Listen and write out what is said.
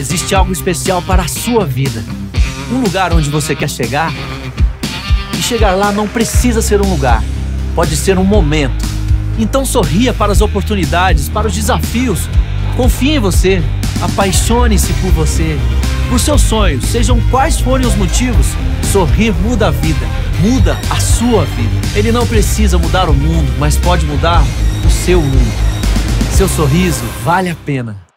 Existe algo especial para a sua vida. Um lugar onde você quer chegar. E chegar lá não precisa ser um lugar. Pode ser um momento. Então sorria para as oportunidades, para os desafios. Confie em você. Apaixone-se por você. Por seus sonhos, sejam quais forem os motivos. Sorrir muda a vida. Muda a sua vida. Ele não precisa mudar o mundo, mas pode mudar o seu mundo. Seu sorriso vale a pena.